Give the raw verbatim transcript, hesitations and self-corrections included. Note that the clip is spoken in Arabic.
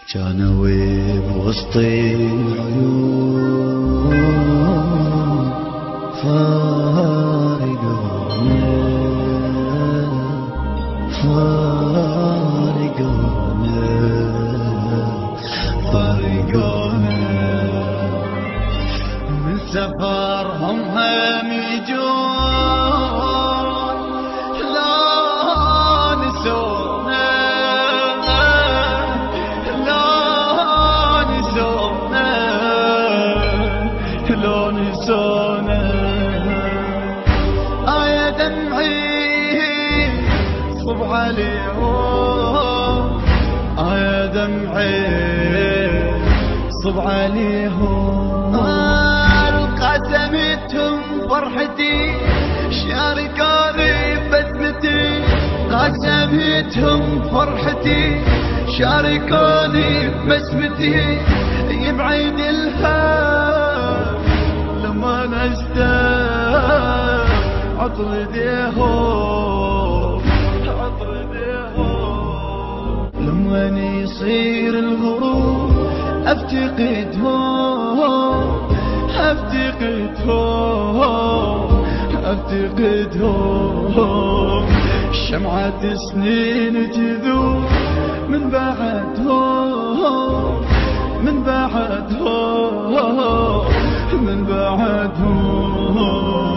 كانوا بوسط العيون فارقونا فارقونا فارقونا من سفرهم هم يجون لا نسونا لا نسونا لا نسونا آية دمعي صب عليهم آية دمعي صب عليهم قسمتهم فرحتي شاركوني بسمتي قسمتهم فرحتي شاركوني بسمتي يبعد الهام لما نشتاق عطر ايديهم عطر ايديهم لما يصير الغروب افتقدهم افتقدهم افتقدهم شمعة سنين تذوب من بعدهم من بعدهم من بعدهم